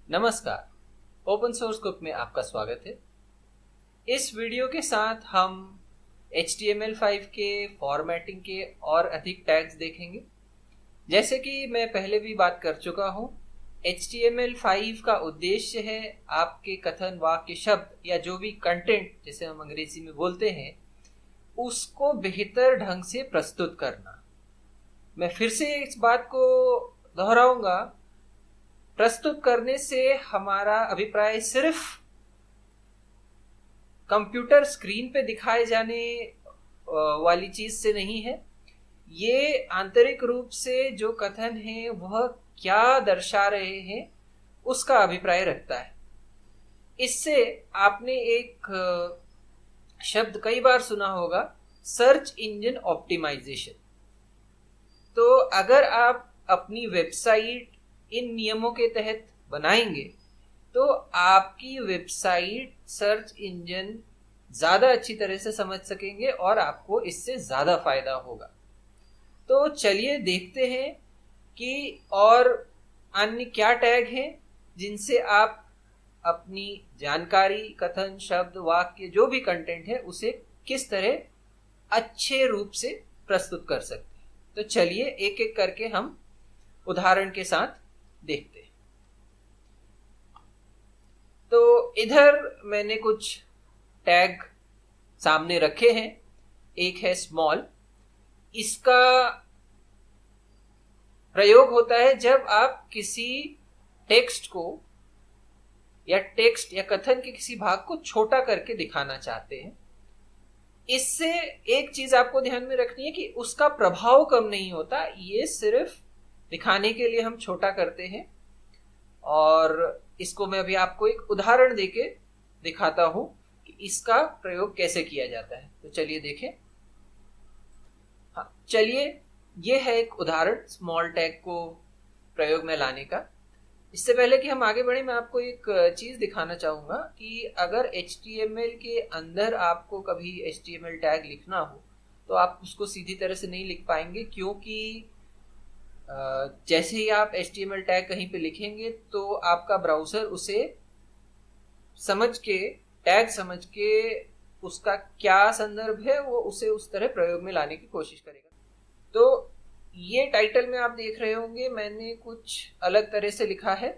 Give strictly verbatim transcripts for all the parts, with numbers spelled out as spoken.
नमस्कार, open source cook में आपका स्वागत है। इस वीडियो के साथ हम H T M L five के फॉर्मेटिंग के और अधिक टैग्स देखेंगे। जैसे कि मैं पहले भी बात कर चुका हूँ, H T M L five का उद्देश्य है आपके कथन, वाक्य, शब्द या जो भी कंटेंट जिसे हम अंग्रेजी में बोलते हैं उसको बेहतर ढंग से प्रस्तुत करना। मैं फिर से इस बात को दोहराऊंगा, प्रस्तुत करने से हमारा अभिप्राय सिर्फ कंप्यूटर स्क्रीन पे दिखाए जाने वाली चीज से नहीं है। ये आंतरिक रूप से जो कथन है वह क्या दर्शा रहे हैं उसका अभिप्राय रखता है। इससे आपने एक शब्द कई बार सुना होगा, सर्च इंजन ऑप्टिमाइजेशन। तो अगर आप अपनी वेबसाइट इन नियमों के तहत बनाएंगे तो आपकी वेबसाइट सर्च इंजन ज्यादा अच्छी तरह से समझ सकेंगे और आपको इससे ज्यादा फायदा होगा। तो चलिए देखते हैं कि और अन्य क्या टैग हैं जिनसे आप अपनी जानकारी, कथन, शब्द, वाक्य, जो भी कंटेंट है उसे किस तरह अच्छे रूप से प्रस्तुत कर सकते हैं। तो चलिए एक एक करके हम उदाहरण के साथ देखते हैं। तो इधर मैंने कुछ टैग सामने रखे हैं। एक है स्मॉल। इसका प्रयोग होता है जब आप किसी टेक्स्ट को या टेक्स्ट या कथन के किसी भाग को छोटा करके दिखाना चाहते हैं। इससे एक चीज आपको ध्यान में रखनी है कि उसका प्रभाव कम नहीं होता, ये सिर्फ दिखाने के लिए हम छोटा करते हैं। और इसको मैं अभी आपको एक उदाहरण देके दिखाता हूं कि इसका प्रयोग कैसे किया जाता है। तो चलिए देखें। हाँ, चलिए ये है एक उदाहरण स्मॉल टैग को प्रयोग में लाने का। इससे पहले कि हम आगे बढ़े, मैं आपको एक चीज दिखाना चाहूंगा कि अगर एच टी एम एल के अंदर आपको कभी H T M L tag लिखना हो तो आप उसको सीधी तरह से नहीं लिख पाएंगे, क्योंकि जैसे ही आप H T M L tag कहीं पे लिखेंगे तो आपका ब्राउजर उसे समझ के, टैग समझ के उसका क्या संदर्भ है वो उसे उस तरह प्रयोग में लाने की कोशिश करेगा। तो ये टाइटल में आप देख रहे होंगे मैंने कुछ अलग तरह से लिखा है,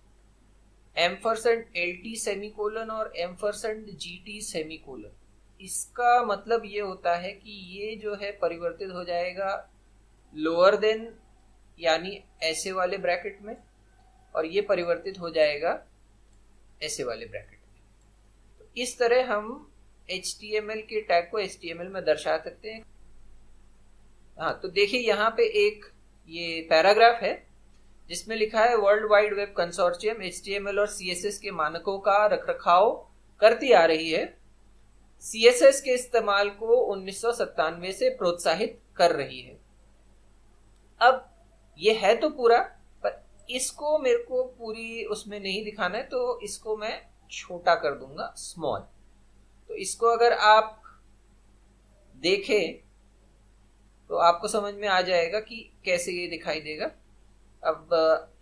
एम्परसेंड एल टी सेमीकोलन और एम्परसेंड जी टी सेमीकोलन। इसका मतलब ये होता है कि ये जो है परिवर्तित हो जाएगा लोअर देन यानी ऐसे वाले ब्रैकेट में, और ये परिवर्तित हो जाएगा ऐसे वाले ब्रैकेट में। तो इस तरह हम एच टी एम एल के टैग को एच टी एम एल में दर्शा सकते हैं। हाँ, तो देखिए यहाँ पे एक ये पैराग्राफ है जिसमें लिखा है, world wide web consortium H T M L और सी एस एस के मानकों का रखरखाव करती आ रही है, सी एस एस के इस्तेमाल को उन्नीस सौ सत्तानवे से प्रोत्साहित कर रही है। अब ये है तो पूरा, पर इसको मेरे को पूरी उसमें नहीं दिखाना है, तो इसको मैं छोटा कर दूंगा, स्मॉल। तो इसको अगर आप देखें तो आपको समझ में आ जाएगा कि कैसे ये दिखाई देगा। अब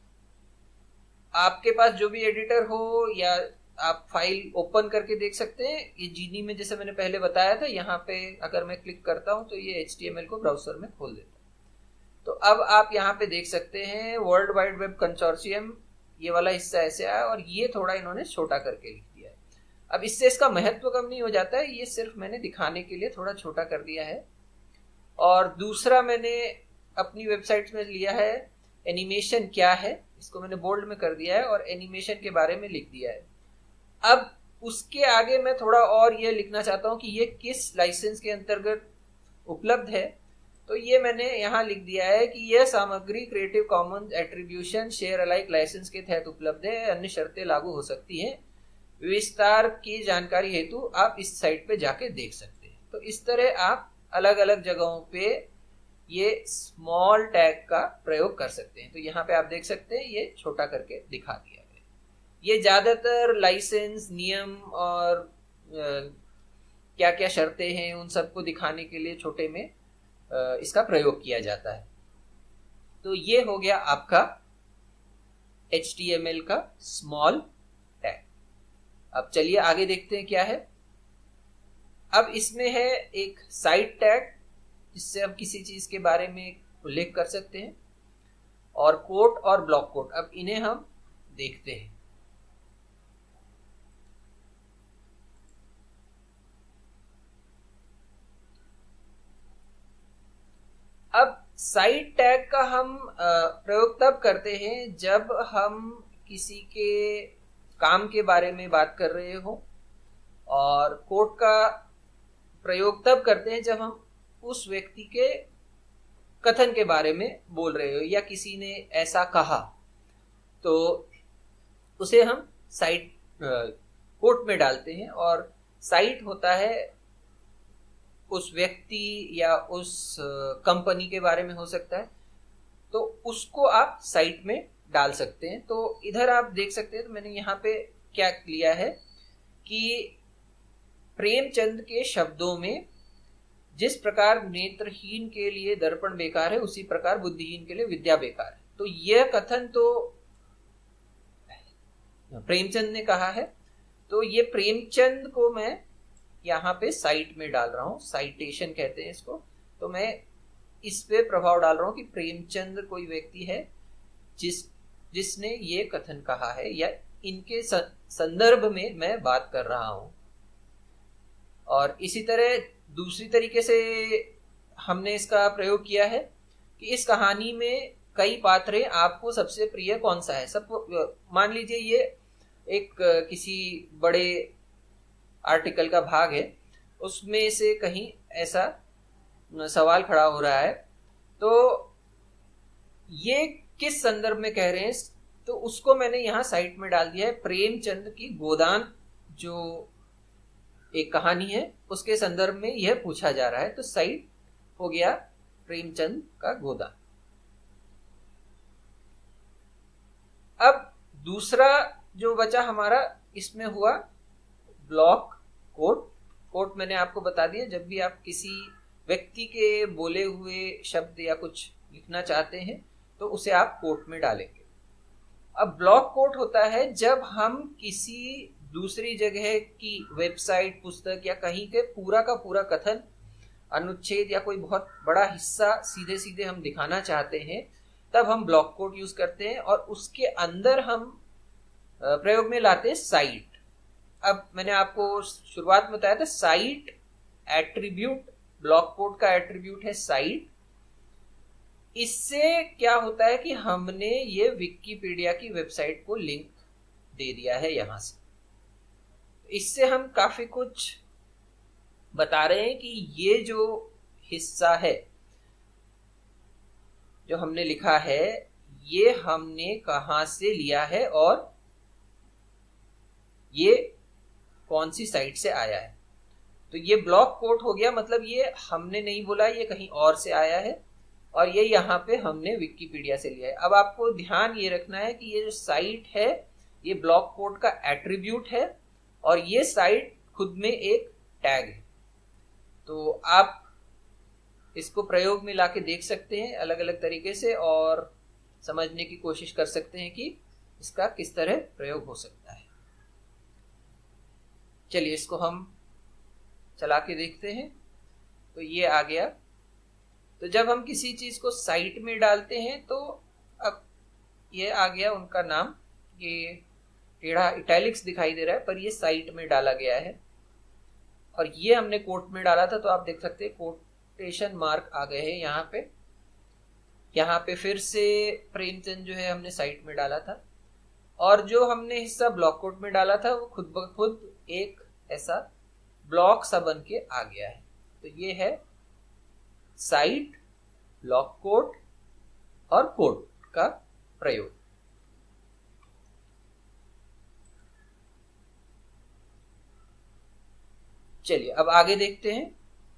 आपके पास जो भी एडिटर हो या आप फाइल ओपन करके देख सकते हैं। ये जीनी में जैसे मैंने पहले बताया था, यहाँ पे अगर मैं क्लिक करता हूं तो ये एच टी एम एल को ब्राउजर में खोल देता है। तो अब आप यहाँ पे देख सकते हैं वर्ल्ड वाइड वेब कंसोर्शियम, ये वाला हिस्सा ऐसे आया और ये थोड़ा इन्होंने छोटा करके लिख दिया है। अब इससे इसका महत्व कम नहीं हो जाता है, ये सिर्फ मैंने दिखाने के लिए थोड़ा छोटा कर दिया है। और दूसरा मैंने अपनी वेबसाइट में लिया है एनिमेशन क्या है, इसको मैंने बोल्ड में कर दिया है और एनिमेशन के बारे में लिख दिया है। अब उसके आगे मैं थोड़ा और ये लिखना चाहता हूं कि ये किस लाइसेंस के अंतर्गत उपलब्ध है। तो ये मैंने यहाँ लिख दिया है कि यह सामग्री creative commons attribution share alike licence के तहत उपलब्ध है, अन्य शर्तें लागू हो सकती हैं। विस्तार की जानकारी हेतु आप इस साइट पे जाके देख सकते हैं। तो इस तरह आप अलग अलग जगहों पे ये स्मॉल टैग का प्रयोग कर सकते हैं। तो यहाँ पे आप देख सकते हैं ये छोटा करके दिखा दिया है। ये ज्यादातर लाइसेंस, नियम और क्या क्या शर्तें हैं उन सबको दिखाने के लिए छोटे में इसका प्रयोग किया जाता है। तो ये हो गया आपका एच टी एम एल का स्मॉल टैग। अब चलिए आगे देखते हैं क्या है। अब इसमें है एक साइड टैग, जिससे हम किसी चीज के बारे में उल्लेख कर सकते हैं, और कोट और ब्लॉक कोट। अब इन्हें हम देखते हैं। अब साइड टैग का हम प्रयोग तब करते हैं जब हम किसी के काम के बारे में बात कर रहे हो, और कोट का प्रयोग तब करते हैं जब हम उस व्यक्ति के कथन के बारे में बोल रहे हो, या किसी ने ऐसा कहा तो उसे हम साइड कोट में डालते हैं। और साइट होता है उस व्यक्ति या उस कंपनी के बारे में हो सकता है, तो उसको आप साइट में डाल सकते हैं। तो इधर आप देख सकते हैं, तो मैंने यहाँ पे क्या लिया है कि प्रेमचंद के शब्दों में जिस प्रकार नेत्रहीन के लिए दर्पण बेकार है, उसी प्रकार बुद्धिहीन के लिए विद्या बेकार है। तो यह कथन तो प्रेमचंद ने कहा है, तो ये प्रेमचंद को मैं यहाँ पे साइट में डाल रहा हूं, साइटेशन कहते हैं इसको। तो मैं इस पे प्रभाव डाल रहा हूं कि प्रेमचंद कोई व्यक्ति है जिस जिसने ये कथन कहा है, या इनके संदर्भ में मैं बात कर रहा हूं। और इसी तरह दूसरी तरीके से हमने इसका प्रयोग किया है कि इस कहानी में कई पात्र, आपको सबसे प्रिय कौन सा है। सब मान लीजिए ये एक किसी बड़े आर्टिकल का भाग है, उसमें से कहीं ऐसा सवाल खड़ा हो रहा है, तो ये किस संदर्भ में कह रहे हैं, तो उसको मैंने यहां साइट में डाल दिया है। प्रेमचंद की गोदान जो एक कहानी है, उसके संदर्भ में यह पूछा जा रहा है, तो साइट हो गया प्रेमचंद का गोदान। अब दूसरा जो बचा हमारा, इसमें हुआ ब्लॉक कोट। कोट मैंने आपको बता दिया, जब भी आप किसी व्यक्ति के बोले हुए शब्द या कुछ लिखना चाहते हैं तो उसे आप कोट में डालेंगे। अब ब्लॉक कोट होता है जब हम किसी दूसरी जगह की वेबसाइट, पुस्तक या कहीं के पूरा का पूरा कथन, अनुच्छेद या कोई बहुत बड़ा हिस्सा सीधे सीधे हम दिखाना चाहते हैं, तब हम ब्लॉक कोट यूज करते हैं, और उसके अंदर हम प्रयोग में लाते हैं साइट। अब मैंने आपको शुरुआत में बताया था साइट एट्रीब्यूट, ब्लॉक कोट का एट्रीब्यूट है साइट। इससे क्या होता है कि हमने ये विकिपीडिया की वेबसाइट को लिंक दे दिया है यहां से। इससे हम काफी कुछ बता रहे हैं कि ये जो हिस्सा है जो हमने लिखा है, ये हमने कहां से लिया है और ये कौन सी साइट से आया है। तो ये ब्लॉक कोट हो गया, मतलब ये हमने नहीं बोला, ये कहीं और से आया है, और ये यहाँ पे हमने विकिपीडिया से लिया है। अब आपको ध्यान ये रखना है कि ये जो साइट है, ये ब्लॉक कोट का एट्रीब्यूट है, और ये साइट खुद में एक टैग है। तो आप इसको प्रयोग में लाके देख सकते हैं अलग अलग तरीके से, और समझने की कोशिश कर सकते हैं कि इसका किस तरह प्रयोग हो सकता है। चलिए इसको हम चला के देखते हैं। तो ये आ गया। तो जब हम किसी चीज को साइट में डालते हैं, तो अब ये आ गया उनका नाम, ये टेढ़ा इटैलिक्स दिखाई दे रहा है, पर ये साइट में डाला गया है, और ये हमने कोट में डाला था। तो आप देख सकते हैं कोटेशन मार्क आ गए हैं यहाँ पे। यहाँ पे फिर से प्रेमचंद जो है हमने साइट में डाला था, और जो हमने हिस्सा ब्लॉक कोट में डाला था वो खुद ब खुद एक ऐसा ब्लॉक सा बन के आ गया है। तो ये है साइट, ब्लॉक कोट और कोट का प्रयोग। चलिए अब आगे देखते हैं।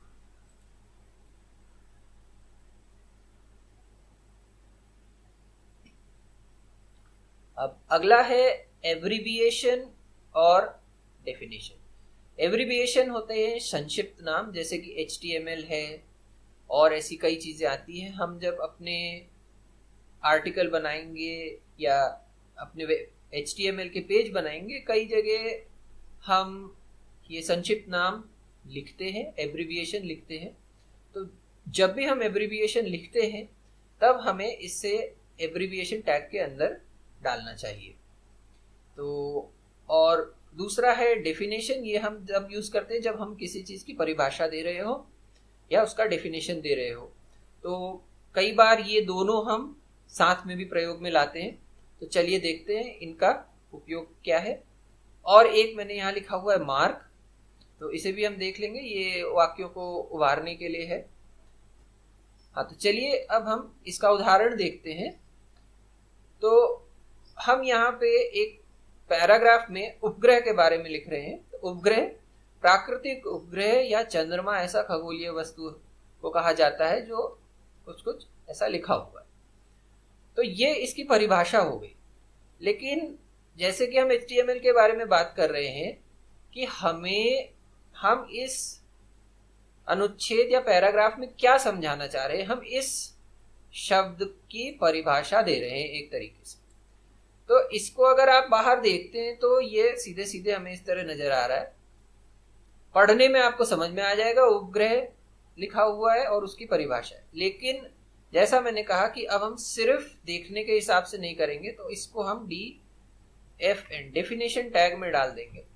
अब अगला है एब्रिविएशन और डेफिनेशन। एब्रिविएशन होते हैं संक्षिप्त नाम, जैसे कि एच टी एम एल है और ऐसी कई चीजें आती हैं। हम जब अपने आर्टिकल बनाएंगे या अपने एच टी एम एल के पेज बनाएंगे, कई जगह हम ये संक्षिप्त नाम लिखते हैं, एब्रिविएशन लिखते हैं। तो जब भी हम एब्रिविएशन लिखते हैं तब हमें इससे एब्रिविएशन टैग के अंदर डालना चाहिए। तो और दूसरा है डेफिनेशन। ये हम जब यूज करते हैं जब हम किसी चीज की परिभाषा दे रहे हो या उसका डेफिनेशन दे रहे हो। तो कई बार ये दोनों हम साथ में भी प्रयोग में लाते हैं। तो चलिए देखते हैं इनका उपयोग क्या है। और एक मैंने यहाँ लिखा हुआ है मार्क, तो इसे भी हम देख लेंगे, ये वाक्यों को उभारने के लिए है। हाँ, तो चलिए अब हम इसका उदाहरण देखते हैं। तो हम यहाँ पे एक पैराग्राफ में उपग्रह के बारे में लिख रहे हैं। तो उपग्रह प्राकृतिक उपग्रह या चंद्रमा ऐसा खगोलीय वस्तु को कहा जाता है जो कुछ कुछ ऐसा लिखा हुआ है। तो ये इसकी परिभाषा हो गई। लेकिन जैसे कि हम एच टी एम एल के बारे में बात कर रहे हैं कि हमें हम इस अनुच्छेद या पैराग्राफ में क्या समझाना चाह रहे हैं, हम इस शब्द की परिभाषा दे रहे हैं एक तरीके से। तो इसको अगर आप बाहर देखते हैं तो ये सीधे सीधे हमें इस तरह नजर आ रहा है। पढ़ने में आपको समझ में आ जाएगा उपग्रह लिखा हुआ है और उसकी परिभाषा है। लेकिन जैसा मैंने कहा कि अब हम सिर्फ देखने के हिसाब से नहीं करेंगे, तो इसको हम D F N definition tag में डाल देंगे।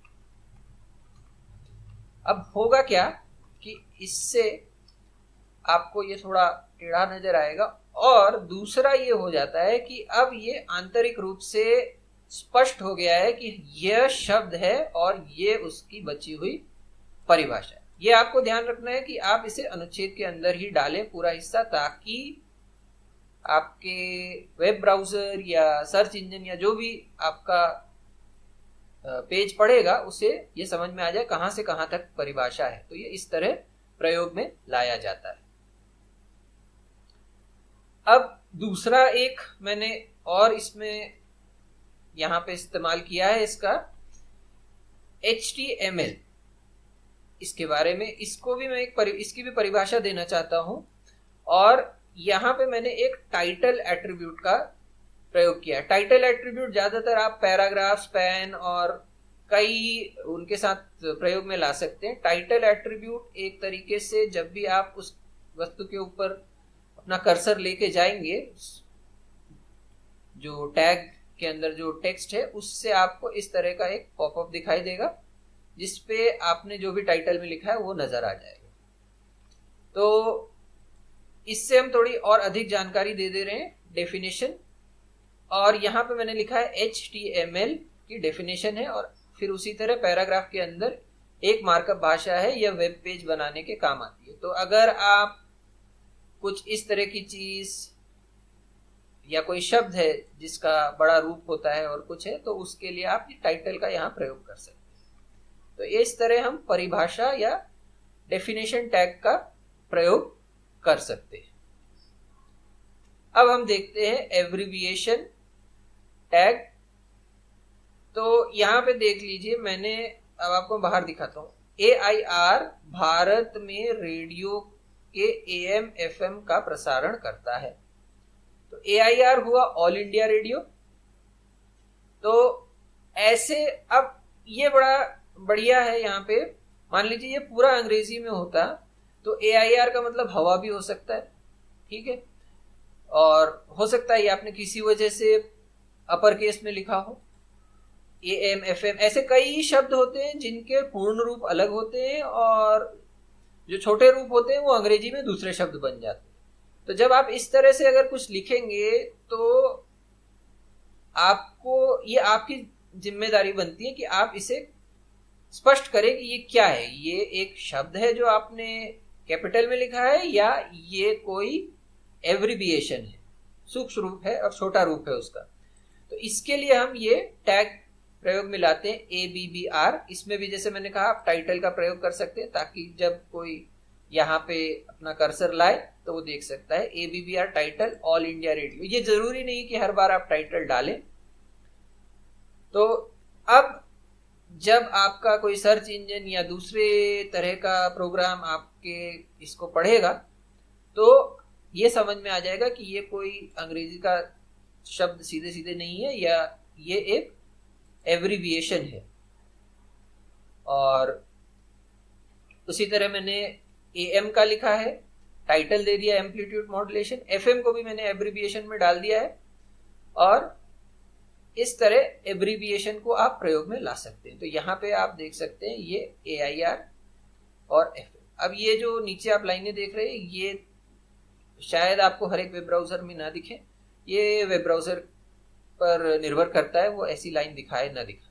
अब होगा क्या कि इससे आपको ये थोड़ा टेढ़ा नजर आएगा। और दूसरा ये हो जाता है कि अब ये आंतरिक रूप से स्पष्ट हो गया है कि यह शब्द है और ये उसकी बची हुई परिभाषा है। ये आपको ध्यान रखना है कि आप इसे अनुच्छेद के अंदर ही डालें पूरा हिस्सा, ताकि आपके वेब ब्राउजर या सर्च इंजन या जो भी आपका पेज पढ़ेगा उसे ये समझ में आ जाए कहां से कहां तक परिभाषा है। तो ये इस तरह प्रयोग में लाया जाता है। अब दूसरा एक मैंने और इसमें यहां पे इस्तेमाल किया है इसका एच टी एम एल। इसके बारे में इसको भी मैं एक परि, इसकी भी परिभाषा देना चाहता हूं। और यहां पे मैंने एक टाइटल एट्रीब्यूट का प्रयोग किया। टाइटल एट्रीब्यूट ज्यादातर आप पैराग्राफ, स्पैन और कई उनके साथ प्रयोग में ला सकते हैं। टाइटल एट्रीब्यूट एक तरीके से जब भी आप उस वस्तु के ऊपर अपना कर्सर लेके जाएंगे, जो टैग के अंदर जो टेक्स्ट है उससे आपको इस तरह का एक पॉपअप दिखाई देगा जिसपे आपने जो भी टाइटल में लिखा है वो नजर आ जाएगा। तो इससे हम थोड़ी और अधिक जानकारी दे दे रहे हैं, डेफिनेशन। और यहां पे मैंने लिखा है एच टी एम एल की डेफिनेशन है, और फिर उसी तरह पैराग्राफ के अंदर एक मार्कअप भाषा है, यह वेब पेज बनाने के काम आती है। तो अगर आप कुछ इस तरह की चीज या कोई शब्द है जिसका बड़ा रूप होता है और कुछ है, तो उसके लिए आप टाइटल का यहाँ प्रयोग कर सकते हैं। तो इस तरह हम परिभाषा या डेफिनेशन टैग का प्रयोग कर सकते हैं। अब हम देखते हैं एब्रिविएशन टैग। तो यहां पे देख लीजिए, मैंने अब आपको बाहर दिखाता हूं। ए आई आर भारत में रेडियो के ए एम एफ एम का प्रसारण करता है। तो ए आई आर हुआ ऑल इंडिया रेडियो। तो ऐसे अब ये बड़ा बढ़िया है। यहाँ पे मान लीजिए ये पूरा अंग्रेजी में होता तो ए आई आर का मतलब हवा भी हो सकता है, ठीक है। और हो सकता है ये आपने किसी वजह से अपर केस में लिखा हो, ए एम एफ एम। ऐसे कई शब्द होते हैं जिनके पूर्ण रूप अलग होते हैं और जो छोटे रूप होते हैं वो अंग्रेजी में दूसरे शब्द बन जाते हैं। तो जब आप इस तरह से अगर कुछ लिखेंगे तो आपको, ये आपकी जिम्मेदारी बनती है कि आप इसे स्पष्ट करें कि ये क्या है। ये एक शब्द है जो आपने कैपिटल में लिखा है या ये कोई एब्रिविएशन है, सूक्ष्म रूप है और छोटा रूप है उसका। तो इसके लिए हम ये टैग प्रयोग में लाते हैं, ए बी बी आर। इसमें भी जैसे मैंने कहा आप टाइटल का प्रयोग कर सकते हैं, ताकि जब कोई यहाँ पे अपना कर्सर लाए तो वो देख सकता है A B B R title All India Radio. ये जरूरी नहीं कि हर बार आप टाइटल डालें। तो अब जब आपका कोई सर्च इंजन या दूसरे तरह का प्रोग्राम आपके इसको पढ़ेगा तो ये समझ में आ जाएगा कि ये कोई अंग्रेजी का शब्द सीधे सीधे नहीं है, या ये एक एब्रिविएशन है। और उसी तरह मैंने एएम का लिखा है, टाइटल दे दिया एम्पलीट्यूड मॉड्यूलेशन। एफएम को भी मैंने एब्रिविएशन में डाल दिया है। और इस तरह एब्रिविएशन को आप प्रयोग में ला सकते हैं। तो यहां पे आप देख सकते हैं ये एआईआर और एफएम। अब ये जो नीचे आप लाइनें देख रहे हैं ये शायद आपको हर एक वेब ब्राउजर में ना दिखे, ये वेब ब्राउजर पर निर्भर करता है वो ऐसी लाइन दिखाए ना दिखाए।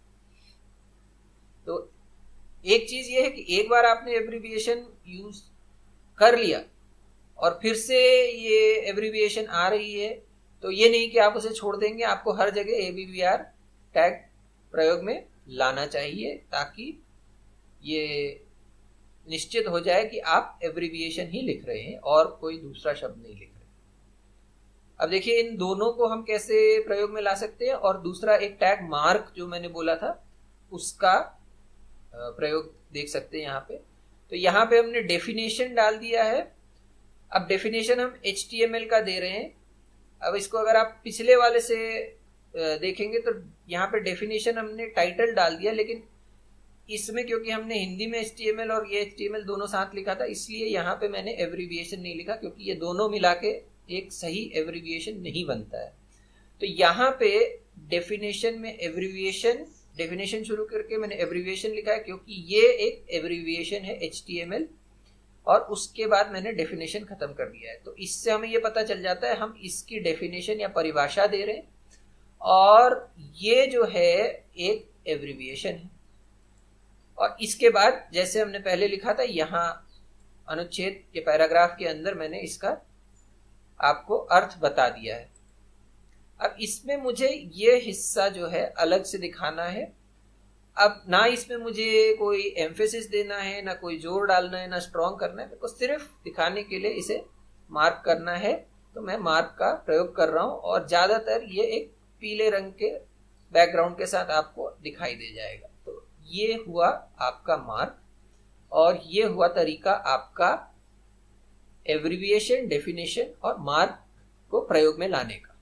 तो एक चीज ये है कि एक बार आपने एब्रिविएशन यूज कर लिया और फिर से ये एब्रिविएशन आ रही है तो ये नहीं कि आप उसे छोड़ देंगे, आपको हर जगह एबीवीआर टैग प्रयोग में लाना चाहिए ताकि ये निश्चित हो जाए कि आप एब्रिविएशन ही लिख रहे हैं और कोई दूसरा शब्द नहीं लिख रहे। अब देखिए इन दोनों को हम कैसे प्रयोग में ला सकते हैं। और दूसरा एक टैग मार्क जो मैंने बोला था उसका प्रयोग देख सकते हैं यहाँ पे। तो यहाँ पे हमने डेफिनेशन डाल दिया है। अब डेफिनेशन हम एच टी एम एल का दे रहे हैं। अब इसको अगर आप पिछले वाले से देखेंगे तो यहाँ पे डेफिनेशन हमने टाइटल डाल दिया, लेकिन इसमें क्योंकि हमने हिंदी में एच टी एम एल और ये एच टी एम एल दोनों साथ लिखा था इसलिए यहाँ पे मैंने एब्रिविएशन नहीं लिखा, क्योंकि ये दोनों मिला के एक सही एब्रिविएशन नहीं बनता है। तो यहाँ पे डेफिनेशन में एब्रिविएशन डेफिनेशन शुरू करके मैंने एब्रिविएशन लिखा है क्योंकि ये एक एब्रिविएशन है एच टी एम एल, और उसके बाद मैंने डेफिनेशन खत्म कर दिया है। तो इससे हमें ये पता चल जाता है हम इसकी डेफिनेशन या परिभाषा दे रहे हैं और ये जो है एक एब्रिविएशन है। और इसके बाद जैसे हमने पहले लिखा था यहाँ अनुच्छेद के पैराग्राफ के अंदर मैंने इसका आपको अर्थ बता दिया है। अब इसमें मुझे ये हिस्सा जो है अलग से दिखाना है। अब ना इसमें मुझे कोई एम्फेसिस देना है, ना कोई जोर डालना है, ना स्ट्रॉन्ग करना है, मेरे को सिर्फ दिखाने के लिए इसे मार्क करना है। तो मैं मार्क का प्रयोग कर रहा हूं और ज्यादातर ये एक पीले रंग के बैकग्राउंड के साथ आपको दिखाई दे जाएगा। तो ये हुआ आपका मार्क और ये हुआ तरीका आपका एब्रिविएशन, डेफिनेशन और मार्क को प्रयोग में लाने का।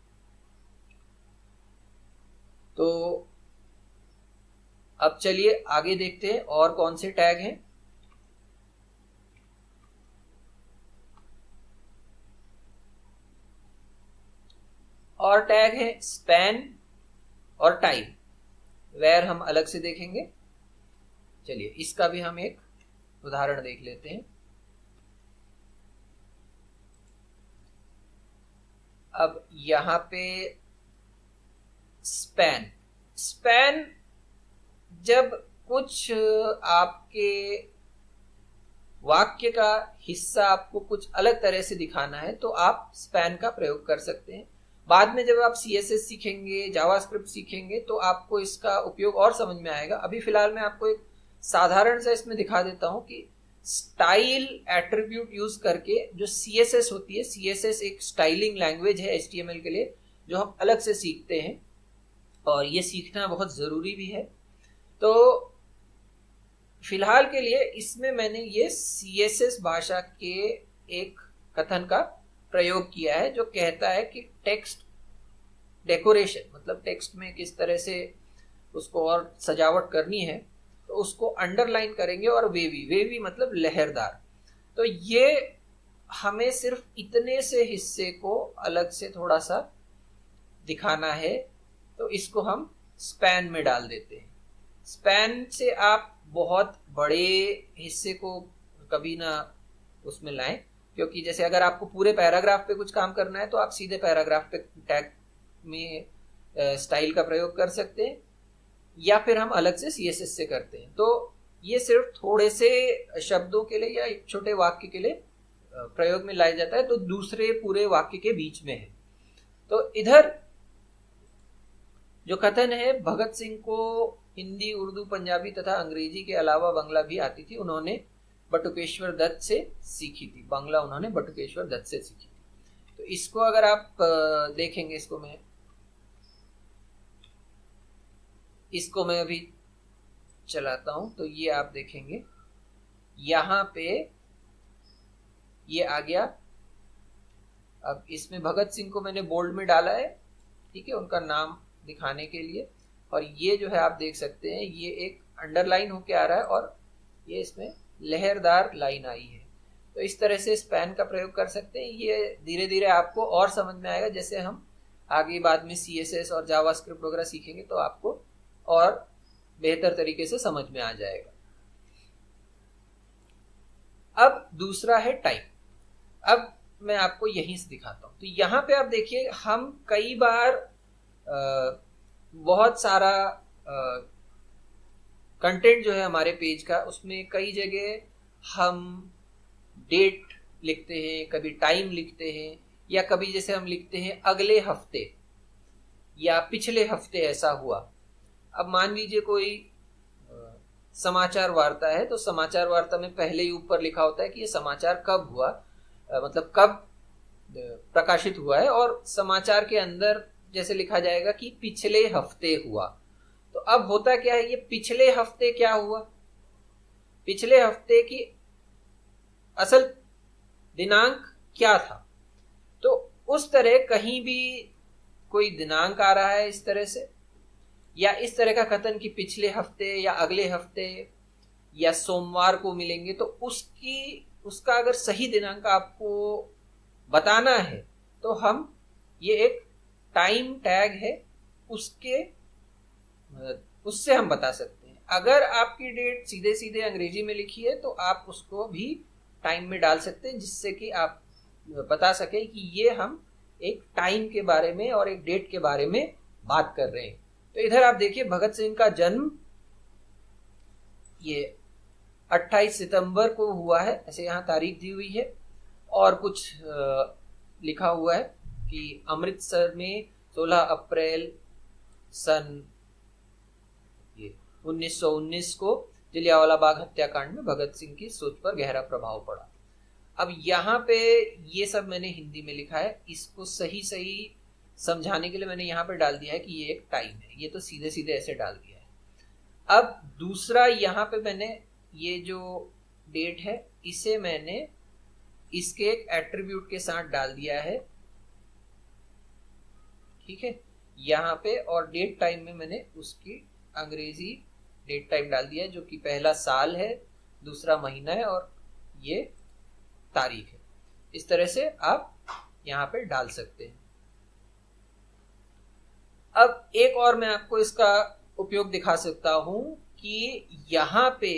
तो अब चलिए आगे देखते हैं और कौन से टैग हैं। और टैग है स्पैन और टाइम। वेयर हम अलग से देखेंगे। चलिए इसका भी हम एक उदाहरण देख लेते हैं। अब यहां पे स्पैन स्पैन जब कुछ आपके वाक्य का हिस्सा आपको कुछ अलग तरह से दिखाना है तो आप स्पैन का प्रयोग कर सकते हैं। बाद में जब आप सी एस एस सीखेंगे, जावास्क्रिप्ट सीखेंगे तो आपको इसका उपयोग और समझ में आएगा। अभी फिलहाल मैं आपको एक साधारण सा इसमें दिखा देता हूं कि स्टाइल एट्रीब्यूट यूज करके जो सी एस एस होती है, सी एस एस एक स्टाइलिंग लैंग्वेज है एच टी एम एल के लिए जो हम अलग से सीखते हैं और ये सीखना बहुत जरूरी भी है। तो फिलहाल के लिए इसमें मैंने ये सी एस एस भाषा के एक कथन का प्रयोग किया है जो कहता है कि टेक्स्ट डेकोरेशन, मतलब टेक्स्ट में किस तरह से उसको और सजावट करनी है तो उसको अंडरलाइन करेंगे। और वेवी वेवी मतलब लहरदार। तो ये हमें सिर्फ इतने से हिस्से को अलग से थोड़ा सा दिखाना है तो इसको हम स्पैन में डाल देते हैं। स्पैन से आप बहुत बड़े हिस्से को कभी ना उसमें लाएं, क्योंकि जैसे अगर आपको पूरे पैराग्राफ पे कुछ काम करना है तो आप सीधे पैराग्राफ पे टैग में स्टाइल का प्रयोग कर सकते हैं या फिर हम अलग से सी एस एस से करते हैं। तो ये सिर्फ थोड़े से शब्दों के लिए या एक छोटे वाक्य के लिए प्रयोग में लाया जाता है तो दूसरे पूरे वाक्य के बीच में है। तो इधर जो कथन है, भगत सिंह को हिंदी, उर्दू, पंजाबी तथा अंग्रेजी के अलावा बांग्ला भी आती थी। उन्होंने बटुकेश्वर दत्त से सीखी थी। बांग्ला उन्होंने बटुकेश्वर दत्त से सीखी थी। तो इसको अगर आप देखेंगे, इसको मैं इसको मैं अभी चलाता हूं तो ये आप देखेंगे यहां पे ये आ गया। अब इसमें भगत सिंह को मैंने बोल्ड में डाला है, ठीक है, उनका नाम दिखाने के लिए। और ये जो है आप देख सकते हैं ये एक अंडरलाइन होके आ रहा है और ये इसमें लहरदार लाइन आई है। तो इस तरह से स्पैन का प्रयोग कर सकते हैं। ये धीरे धीरे आपको और समझ में आएगा, जैसे हम आगे बाद में सी एस एस और जावास्क्रिप्ट वगैरह सीखेंगे तो आपको और बेहतर तरीके से समझ में आ जाएगा। अब दूसरा है टाइम। अब मैं आपको यहीं से दिखाता हूं। तो यहां पे आप देखिए हम कई बार आ, बहुत सारा कंटेंट जो है हमारे पेज का, उसमें कई जगह हम डेट लिखते हैं, कभी टाइम लिखते हैं, या कभी जैसे हम लिखते हैं अगले हफ्ते या पिछले हफ्ते ऐसा हुआ। अब मान लीजिए कोई समाचार वार्ता है तो समाचार वार्ता में पहले ही ऊपर लिखा होता है कि ये समाचार कब हुआ, मतलब कब प्रकाशित हुआ है, और समाचार के अंदर जैसे लिखा जाएगा कि पिछले हफ्ते हुआ। तो अब होता क्या है, ये पिछले हफ्ते क्या हुआ, पिछले हफ्ते की असल दिनांक क्या था। तो उस तरह कहीं भी कोई दिनांक आ रहा है इस तरह से, या इस तरह का कथन कि पिछले हफ्ते या अगले हफ्ते या सोमवार को मिलेंगे, तो उसकी उसका अगर सही दिनांक आपको बताना है तो हम ये एक टाइम टैग है उसके उससे हम बता सकते हैं। अगर आपकी डेट सीधे सीधे अंग्रेजी में लिखी है तो आप उसको भी टाइम में डाल सकते हैं, जिससे कि आप बता सके कि ये हम एक टाइम के बारे में और एक डेट के बारे में बात कर रहे हैं। तो इधर आप देखिए भगत सिंह का जन्म ये अट्ठाईस सितंबर को हुआ है, ऐसे यहाँ तारीख दी हुई है, और कुछ आ, लिखा हुआ है कि अमृतसर में सोलह अप्रैल सन ये उन्नीस सौ उन्नीस को जलियांवाला बाग हत्याकांड में भगत सिंह की सोच पर गहरा प्रभाव पड़ा। अब यहाँ पे ये सब मैंने हिंदी में लिखा है, इसको सही सही समझाने के लिए मैंने यहाँ पे डाल दिया है कि ये एक टाइम है। ये तो सीधे सीधे ऐसे डाल दिया है। अब दूसरा यहाँ पे मैंने ये जो डेट है इसे मैंने इसके एक एट्रीब्यूट के साथ डाल दिया है, ठीक है, यहाँ पे। और डेट टाइम में मैंने उसकी अंग्रेजी डेट टाइम डाल दिया है, जो कि पहला साल है, दूसरा महीना है और ये तारीख है। इस तरह से आप यहाँ पे डाल सकते हैं। अब एक और मैं आपको इसका उपयोग दिखा सकता हूं कि यहाँ पे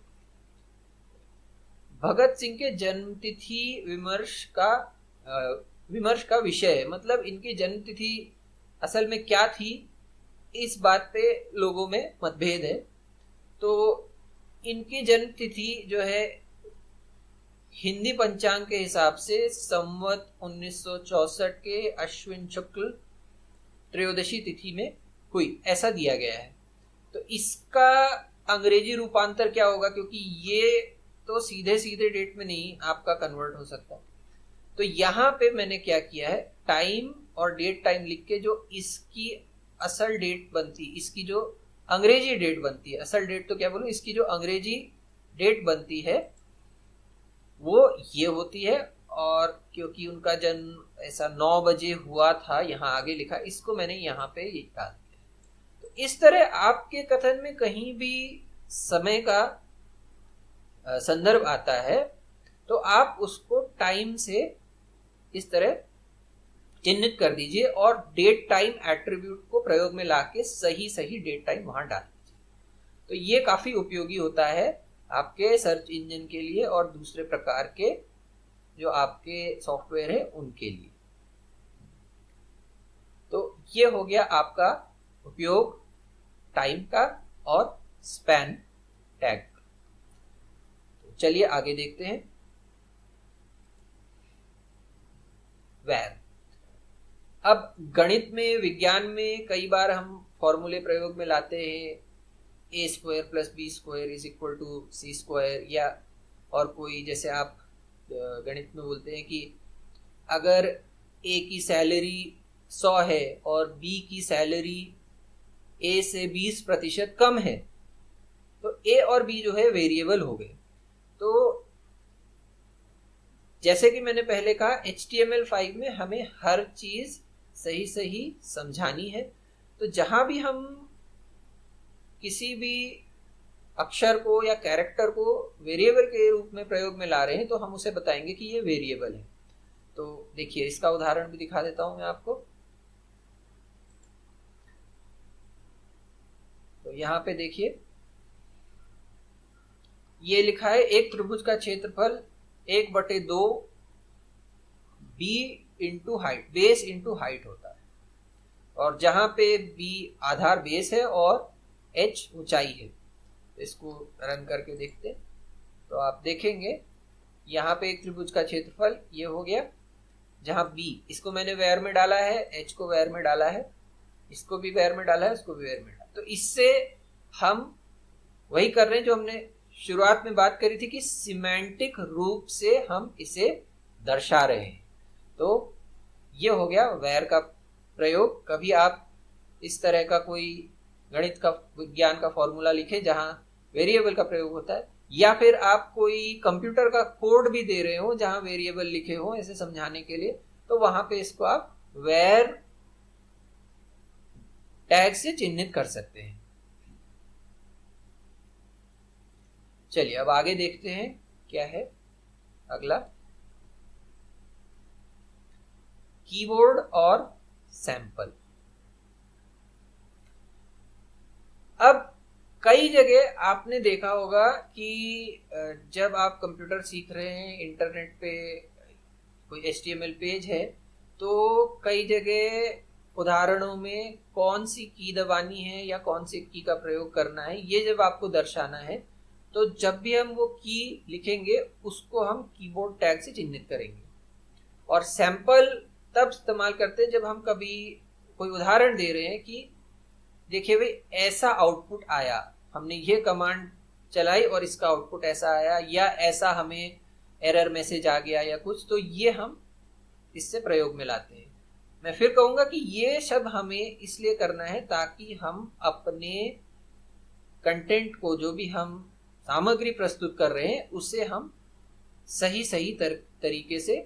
भगत सिंह के जन्म तिथि विमर्श का विमर्श का विषय, मतलब इनकी जन्म तिथि असल में क्या थी, इस बात पे लोगों में मतभेद है। तो इनकी जन्म तिथि जो है हिंदी पंचांग के हिसाब से संवत उन्नीस सौ चौसठ के अश्विन शुक्ल त्रयोदशी तिथि में हुई, ऐसा दिया गया है। तो इसका अंग्रेजी रूपांतर क्या होगा, क्योंकि ये तो सीधे सीधे डेट में नहीं आपका कन्वर्ट हो सकता। तो यहां पे मैंने क्या किया है, टाइम और डेट टाइम लिख के जो इसकी असल डेट बनती, इसकी जो अंग्रेजी डेट बनती है, असल डेट तो क्या बोलूं, इसकी जो अंग्रेजी डेट बनती है वो ये होती है। और क्योंकि उनका जन्म ऐसा नौ बजे हुआ था, यहाँ आगे लिखा, इसको मैंने यहाँ पे ये डाल दिया। तो इस तरह आपके कथन में कहीं भी समय का संदर्भ आता है तो आप उसको टाइम से इस तरह चिन्हित कर दीजिए और डेट टाइम एट्रीब्यूट को प्रयोग में लाके सही सही डेट टाइम वहां डाल दीजिए। तो ये काफी उपयोगी होता है आपके सर्च इंजन के लिए और दूसरे प्रकार के जो आपके सॉफ्टवेयर है उनके लिए। तो ये हो गया आपका उपयोग टाइम का और स्पैन टैग का। तो चलिए आगे देखते हैं। वेर। अब गणित में, विज्ञान में कई बार हम फॉर्मूले प्रयोग में लाते हैं, A square plus B square is equal to C square, या और कोई जैसे आप गणित में बोलते हैं कि अगर ए की सैलरी सौ है और बी की सैलरी ए से बीस प्रतिशत कम है तो ए और बी जो है वेरिएबल हो गए। तो जैसे कि मैंने पहले कहा H T M L five में हमें हर चीज सही सही समझानी है। तो जहां भी हम किसी भी अक्षर को या कैरेक्टर को वेरिएबल के रूप में प्रयोग में ला रहे हैं तो हम उसे बताएंगे कि ये वेरिएबल है। तो देखिए इसका उदाहरण भी दिखा देता हूं मैं आपको। तो यहां पे देखिए ये लिखा है एक त्रिभुज का क्षेत्रफल एक बटे दो B into height, base into height होता है, और जहां पे बी आधार बेस है और एच ऊंचाई है। इसको रन करके देखते हैं तो आप देखेंगे यहाँ पे एक त्रिभुज का क्षेत्रफल ये हो गया, जहां बी इसको मैंने वेयर में डाला है, एच को वेयर में डाला है, इसको भी वेयर में डाला है, इसको भी वेयर में डाला। तो इससे हम वही कर रहे हैं जो हमने शुरुआत में बात करी थी कि सिमेंटिक रूप से हम इसे दर्शा रहे हैं। तो ये हो गया वेयर का प्रयोग। कभी आप इस तरह का कोई गणित का विज्ञान का फॉर्मूला लिखे जहां वेरिएबल का प्रयोग होता है, या फिर आप कोई कंप्यूटर का कोड भी दे रहे हो जहां वेरिएबल लिखे हो ऐसे समझाने के लिए, तो वहां पे इसको आप वेयर टैग से चिन्हित कर सकते हैं। चलिए अब आगे देखते हैं क्या है अगला, कीबोर्ड और सैंपल। अब कई जगह आपने देखा होगा कि जब आप कंप्यूटर सीख रहे हैं, इंटरनेट पे कोई H T M L page है, तो कई जगह उदाहरणों में कौन सी की दबानी है या कौन सी की का प्रयोग करना है ये जब आपको दर्शाना है, तो जब भी हम वो की लिखेंगे उसको हम कीबोर्ड टैग से चिन्हित करेंगे। और सैंपल तब इस्तेमाल करते हैं जब हम कभी कोई उदाहरण दे रहे हैं कि देखिए भाई ऐसा आउटपुट आया, हमने ये कमांड चलाई और इसका आउटपुट ऐसा आया, या ऐसा हमें एरर मैसेज आ गया या कुछ, तो ये हम इससे प्रयोग में लाते हैं। मैं फिर कहूंगा कि ये सब हमें इसलिए करना है ताकि हम अपने कंटेंट को, जो भी हम सामग्री प्रस्तुत कर रहे हैं, उसे हम सही सही तर, तरीके से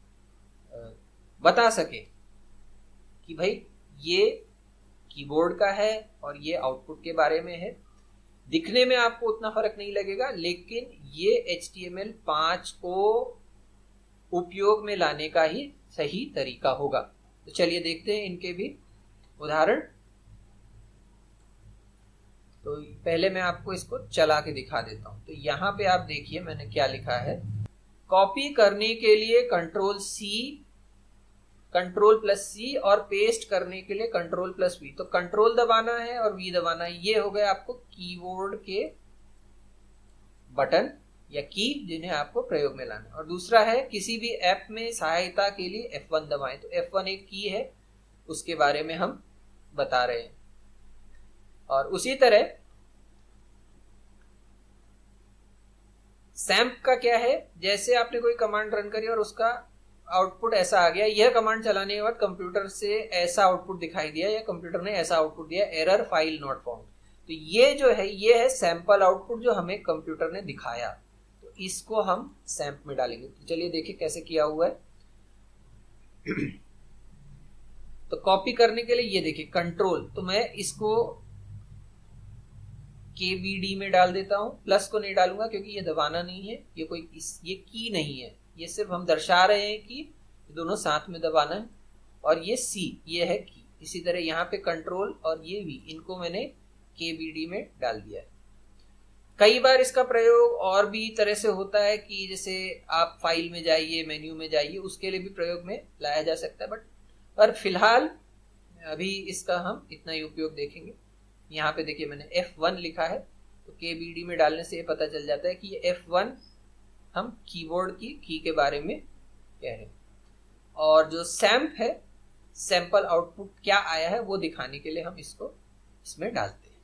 बता सके कि भाई ये कीबोर्ड का है और ये आउटपुट के बारे में है। दिखने में आपको उतना फर्क नहीं लगेगा, लेकिन ये एच टी एम एल पाँच को उपयोग में लाने का ही सही तरीका होगा। तो चलिए देखते हैं इनके भी उदाहरण। तो पहले मैं आपको इसको चला के दिखा देता हूं। तो यहां पे आप देखिए मैंने क्या लिखा है, कॉपी करने के लिए control C, control plus C, और पेस्ट करने के लिए कंट्रोल प्लस वी। तो कंट्रोल दबाना है और वी दबाना है। ये हो गए आपको कीबोर्ड के बटन या की जिन्हें आपको प्रयोग में लाना है। और दूसरा है किसी भी ऐप में सहायता के लिए एफ वन दबाएं। तो एफ वन एक की है, उसके बारे में हम बता रहे हैं। और उसी तरह सैम्प का क्या है, जैसे आपने कोई कमांड रन करी और उसका आउटपुट ऐसा आ गया, यह कमांड चलाने के बाद कंप्यूटर से ऐसा आउटपुट दिखाई दिया या कंप्यूटर ने ऐसा आउटपुट दिया, एरर फाइल नॉट फाउंड। तो ये जो है ये है सैंपल आउटपुट जो हमें कंप्यूटर ने दिखाया। तो इसको हम सैम्प में डालेंगे। तो चलिए देखिए कैसे किया हुआ है। तो कॉपी करने के लिए ये देखिए कंट्रोल, तो मैं इसको के बी डी में डाल देता हूं, प्लस को नहीं डालूंगा क्योंकि ये दबाना नहीं है, ये कोई इस, ये की नहीं है, ये सिर्फ हम दर्शा रहे हैं कि दोनों साथ में दबाना है। और ये सी, ये है की। इसी तरह यहाँ पे कंट्रोल और ये वी, इनको मैंने के बी डी में डाल दिया है। कई बार इसका प्रयोग और भी तरह से होता है कि जैसे आप फाइल में जाइए, मेन्यू में जाइए, उसके लिए भी प्रयोग में लाया जा सकता है। बट पर फिलहाल अभी इसका हम इतना ही उपयोग देखेंगे। यहाँ पे देखिए मैंने एफ वन लिखा है, तो के बी डी में डालने से ये पता चल जाता है कि ये एफ वन हम कीबोर्ड की की के बारे में कह रहे हैं। और जो सैम्प है, सैंपल आउटपुट क्या आया है वो दिखाने के लिए हम इसको इसमें डालते हैं।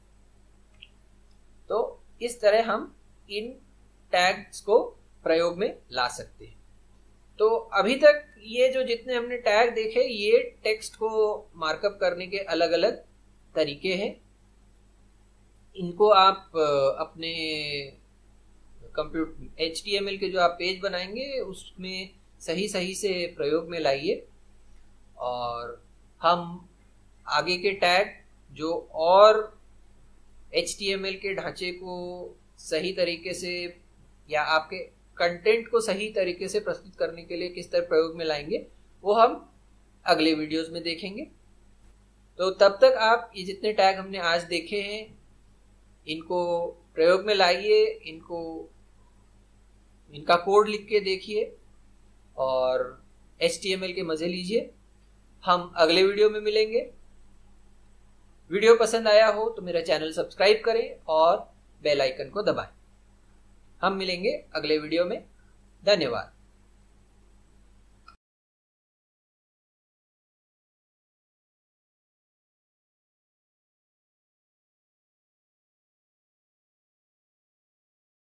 तो इस तरह हम इन टैग्स को प्रयोग में ला सकते हैं। तो अभी तक ये जो जितने हमने टैग देखे, ये टेक्स्ट को मार्कअप करने के अलग अलग तरीके हैं। इनको आप अपने computer H T M L के जो आप पेज बनाएंगे उसमें सही सही से प्रयोग में लाइए। और हम आगे के टैग जो और एच टी एम एल के ढांचे को सही तरीके से या आपके कंटेंट को सही तरीके से प्रस्तुत करने के लिए किस तरह प्रयोग में लाएंगे, वो हम अगले वीडियोस में देखेंगे। तो तब तक आप ये जितने टैग हमने आज देखे हैं, इनको प्रयोग में लाइए, इनको इनका कोड लिख के देखिए और एच टी एम एल के मजे लीजिए। हम अगले वीडियो में मिलेंगे। वीडियो पसंद आया हो तो मेरा चैनल सब्सक्राइब करें और बेल आइकन को दबाएं। हम मिलेंगे अगले वीडियो में। धन्यवाद।